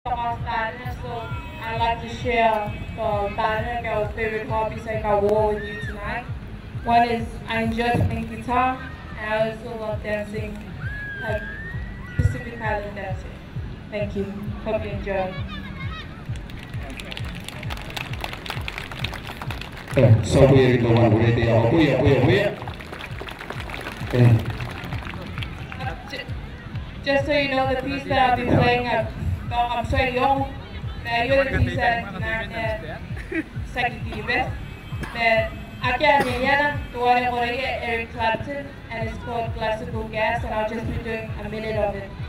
So I'd like to share our favorite hobbies like I wore with you tonight. One is I enjoy playing guitar, and I also love dancing, like Pacific Island dancing. Thank you. Hope you enjoy. Sau khi cơ quan của DT họ quý. Just so you know, the piece that I'll be playing, I'm sorry, yung you're the piece that second the best. But aquí a mañana, tuwala ko rin Eric Clapton, and it's called Classical Gas, and I'll just be doing a minute of it.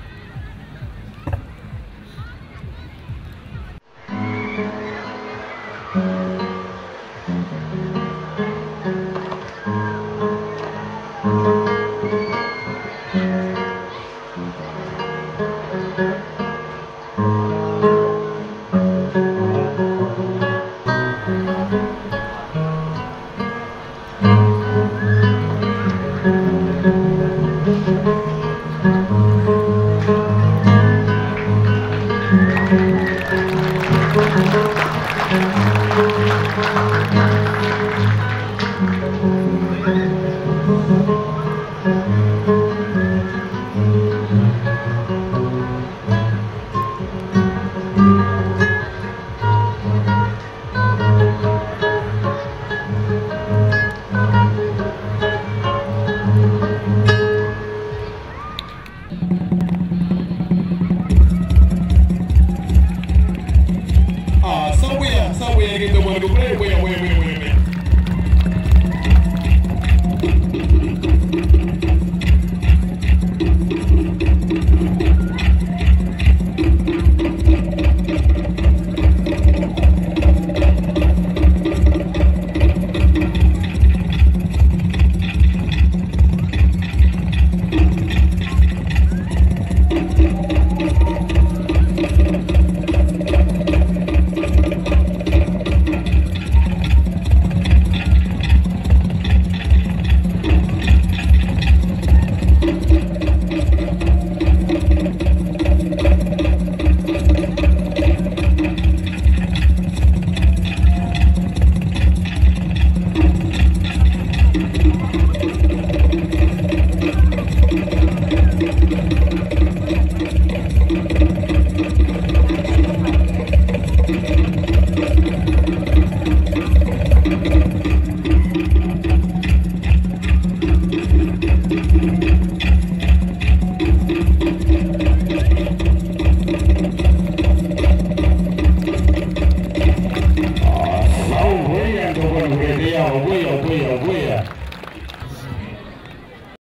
Somewhere, get the one to play. Where.